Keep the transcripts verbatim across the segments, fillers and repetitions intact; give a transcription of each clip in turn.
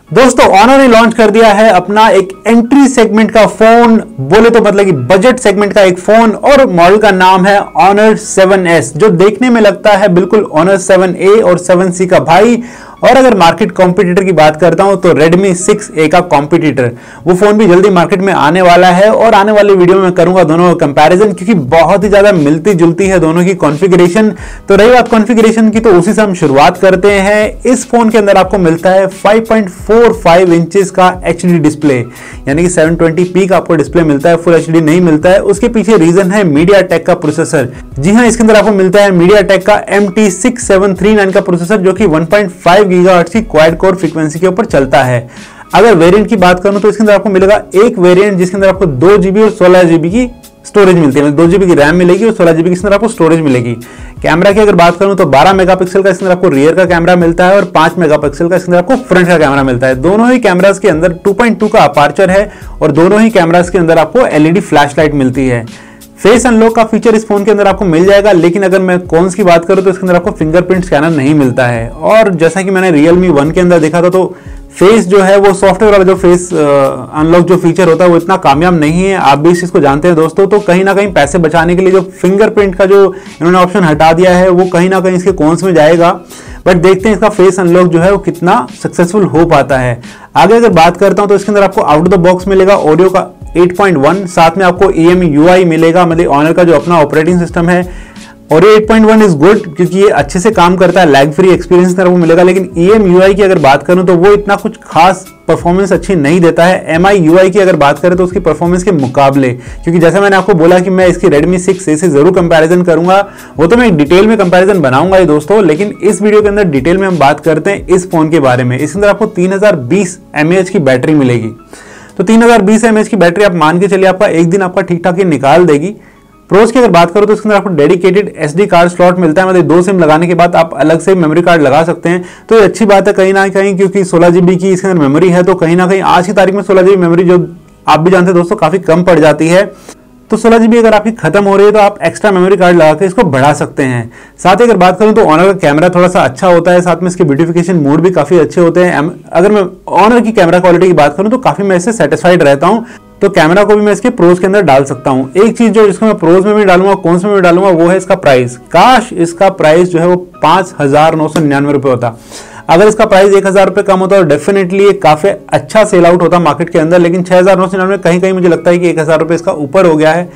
दोस्तों ऑनर ने लॉन्च कर दिया है अपना एक एंट्री सेगमेंट का फोन, बोले तो मतलब कि बजट सेगमेंट का एक फोन, और मॉडल का नाम है ऑनर सेवन एस, जो देखने में लगता है बिल्कुल ऑनर सेवन ए और सेवन सी का भाई। और अगर मार्केट कॉम्पिटिटर की बात करता हूं तो रेडमी सिक्स ए का कॉम्पिटिटर, वो फोन भी जल्दी मार्केट में आने वाला है और आने वाली वीडियो में करूंगा दोनों का कंपैरिजन, क्योंकि बहुत ही ज्यादा मिलती जुलती है दोनों की कॉन्फ़िगरेशन। तो रही बात कॉन्फ़िगरेशन की, तो उसी से हम शुरुआत करते हैं। इस फोन के अंदर आपको मिलता है five point four five inches का एचडी डिस्प्ले, यानी कि सेवन ट्वेंटी पी का आपको डिस्प्ले मिलता है, फुल एचडी नहीं मिलता है। उसके पीछे रीजन है मीडियाटेक का प्रोसेसर। जी हां, इसके अंदर आपको मिलता है मीडियाटेक का M T six seven three nine का प्रोसेसर, जो कि वन पॉइंट फाइव गीगाहर्ट्ज की क्वाड कोर फ्रीक्वेंसी के ऊपर चलता है। अगर वेरिएंट की बात करूं तो इसके अंदर आपको मिलेगा एक वेरिएंट जिसके अंदर आपको दो जीबी और सोलह जीबी की स्टोरेज मिलती है, दो जीबी की रैम मिलेगी और सोलह जीबी के अंदर आपको स्टोरेज मिलेगी। कैमरा की अगर बात करूं तो बारह मेगापिक्सल का इसके अंदर आपको रियर का कैमरा मिलता है और पांच मेगापिक्सल का इसके अंदर आपको फ्रंट का कैमरा मिलता है। दोनों ही कैमरास के अंदर टू पॉइंट टू का अपर्चर है और दोनों ही कैमरास के अंदर आपको एलईडी फ्लैशलाइट मिलती है। फेस अनलॉक का फीचर इस फोन के अंदर आपको मिल जाएगा, लेकिन अगर मैं कॉन्स की बात करूं तो इसके अंदर आपको फिंगरप्रिंट स्कैनर नहीं मिलता है। और जैसा कि मैंने Realme वन के अंदर देखा था, तो फेस जो है वो सॉफ्टवेयर वाला जो फेस अनलॉक जो फीचर होता है वो इतना कामयाब नहीं है। आप भी इस चीज को जानते हैं दोस्तों। तो कहीं ना कहीं पैसे बचाने के लिए जो फिंगरप्रिंट का जो इन्होंने ऑप्शन हटा दिया है, वो कहीं ना कहीं इसके कॉन्स में जाएगा। बट देखते हैं इसका फेस अनलॉक जो है वो कितना सक्सेसफुल हो पाता है। आगे अगर बात करता हूं तो इसके अंदर आपको आउट ऑफ द बॉक्स मिलेगा ऑडियो का एट पॉइंट वन, साथ में आपको ई एम यू आई मिलेगा, मतलब ऑनर का जो अपना ऑपरेटिंग सिस्टम है। और ये eight point one is good क्योंकि ये अच्छे से काम करता है, लैग फ्री एक्सपीरियंस तरह वो मिलेगा। लेकिन ई एम यू आई की अगर बात करूं तो वो इतना कुछ खास परफॉर्मेंस अच्छी नहीं देता है एम आई यू आई की अगर बात करें तो उसकी परफॉर्मेंस के मुकाबले, क्योंकि जैसा मैंने आपको बोला कि मैं इसकी रेडमी सिक्स ए से जरूर कंपैरिजन करूंगा, वो तो मैं एक डिटेल में कंपैरिजन बनाऊंगा ही दोस्तों। लेकिन इस वीडियो के अंदर डिटेल में हम बात करते हैं इस फोन के बारे में। इसके अंदर आपको तीन हजार बीस एम ए एच की बैटरी मिलेगी। तो तीन हजार बीस एम ए एच की बैटरी आप मान के चलिए आपका एक दिन आपका ठीक ठाक ही निकाल देगी। प्रोस की अगर बात करो तो इसके अंदर आपको डेडिकेटेड एसडी कार्ड स्लॉट मिलता है, मतलब दो सिम लगाने के बाद आप अलग से मेमोरी कार्ड लगा सकते हैं। तो ये अच्छी बात है कहीं ना कहीं, क्योंकि सोलह जीबी की इसके अंदर मेमोरी है। तो कहीं ना कहीं आज की तारीख में सोलह जीबी मेमोरी, जो आप भी जानते हैं दोस्तों, काफी कम पड़ जाती है। तो सोलह जीबी अगर आपकी खत्म हो रही है तो आप एक्स्ट्रा मेमोरी कार्ड लगा के इसको बढ़ा सकते हैं। साथ ही अगर बात करूं तो ऑनर का कैमरा थोड़ा सा अच्छा होता है, साथ में इसके ब्यूटिफिकेशन मोड भी काफी अच्छे होते हैं। अगर मैं ऑनर की कैमरा क्वालिटी की बात करूं तो काफी मैं इससे सेटिस्फाइड रहता हूं। तो कैमरा को भी मैं इसके प्रोज के अंदर डाल सकता हूं। एक चीज जो जिसको मैं प्रोज में भी डालूंगा, कौन से में भी डालूंगा, वो है इसका प्राइस। काश इसका प्राइस जो है वो पांच हजार नौ सौ निन्यानवे रुपए होता। अगर इसका प्राइस एक हजार रुपए कम होता तो डेफिनेटली ये काफी अच्छा सेल आउट होता मार्केट के अंदर। लेकिन छह हजार नौ सौ निन्यानवे कहीं कहीं मुझे लगता है कि एक हजार रुपए इसका ऊपर हो गया है।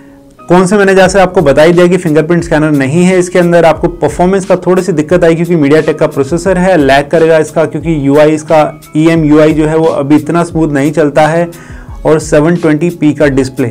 कौन से मैंने जैसे आपको बता ही दिया कि फिंगरप्रिंट स्कैनर नहीं है इसके अंदर। आपको परफॉर्मेंस का थोड़ी सी दिक्कत आई क्योंकि मीडियाटेक का प्रोसेसर है, लैग करेगा इसका, क्योंकि यूआई इसका ई एम यू आई जो है वो अभी इतना स्मूथ नहीं चलता है। और सेवन ट्वेंटी पी का डिस्प्ले।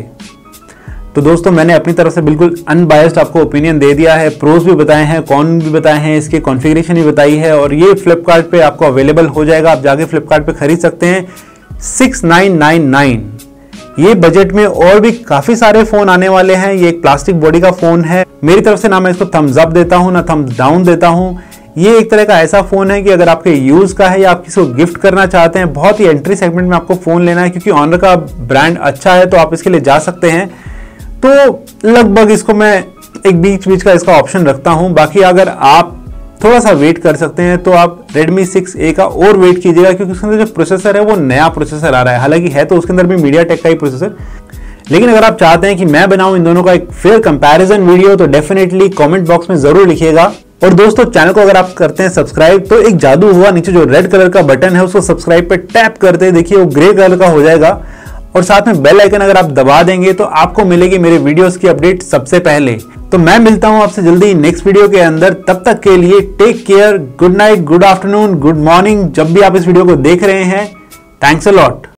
तो दोस्तों मैंने अपनी तरफ से बिल्कुल अनबायस्ड आपको ओपिनियन दे दिया है, प्रोज भी बताए हैं, कॉन भी बताए हैं, इसके कॉन्फ़िगरेशन भी बताई है। और ये फ्लिपकार्ट पे आपको अवेलेबल हो जाएगा, आप जाके फ्लिपकार्ट पे खरीद सकते हैं सिक्स नाइन नाइन नाइन। ये बजट में और भी काफी सारे फोन आने वाले हैं। ये एक प्लास्टिक बॉडी का फोन है। मेरी तरफ से ना मैं इसको थम्स अप देता हूं ना थम्स डाउन देता हूं। ये एक तरह का ऐसा फोन है कि अगर आपके यूज का है या आप किसी को गिफ्ट करना चाहते हैं, बहुत ही एंट्री सेगमेंट में आपको फोन लेना है, क्योंकि ऑनर का ब्रांड अच्छा है तो आप इसके लिए जा सकते हैं। तो लगभग इसको मैं एक बीच बीच का इसका ऑप्शन रखता हूं। बाकी अगर आप थोड़ा सा वेट कर सकते हैं तो आप रेडमी सिक्स ए का और वेट कीजिएगा, क्योंकि उसके अंदर जो प्रोसेसर है वो नया प्रोसेसर आ रहा है। हालांकि है तो उसके अंदर भी मीडियाटेक का ही प्रोसेसर, लेकिन अगर आप चाहते हैं कि मैं बनाऊं इन दोनों का एक फेयर कंपैरिजन वीडियो तो डेफिनेटली कमेंट बॉक्स में जरूर लिखिएगा। और दोस्तों चैनल को अगर आप करते हैं सब्सक्राइब तो एक जादू हुआ, नीचे जो रेड कलर का बटन है उसको सब्सक्राइब पे टैप करते हैं, देखिए वो ग्रे कलर का हो जाएगा। और साथ में बेल आइकन अगर आप दबा देंगे तो आपको मिलेगी मेरे वीडियोस की अपडेट सबसे पहले। तो मैं मिलता हूं आपसे जल्दी नेक्स्ट वीडियो के अंदर। तब तक के लिए take care, good night, good afternoon, good morning, जब भी आप इस वीडियो को देख रहे हैं। Thanks a lot.